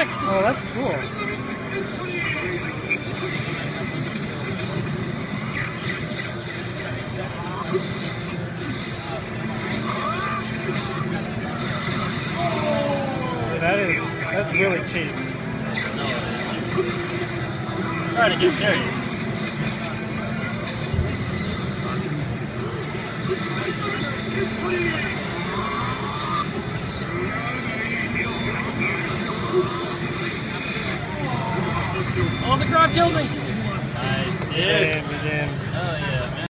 back. Oh, that's cool. That's really cheap. Try to get there. Oh, the crowd killed me. Nice, dude. Begin.